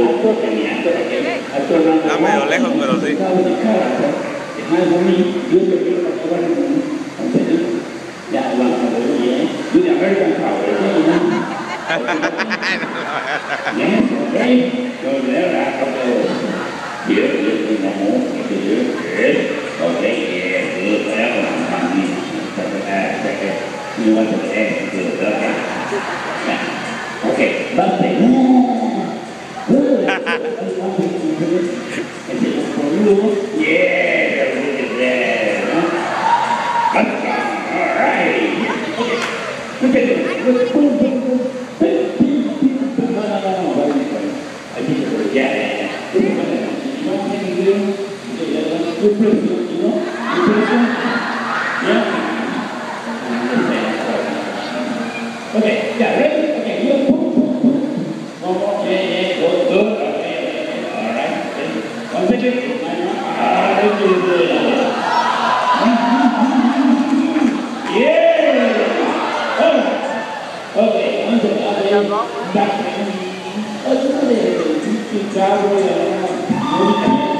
Está medio lejos, pero sí. Okay, birthday. Good. For you, yeah, look at that. All right. Okay. Look, boom, boom, boom. No. I think yeah. You want to do? You play, you know? You play some? Yeah. Okay, yeah, ready? Okay, you boom, boom, boom. One more, yeah, good, good. Okay, all right. One second. Thank you. Yeah. Oh. Okay, one second. Back. Oh, you know the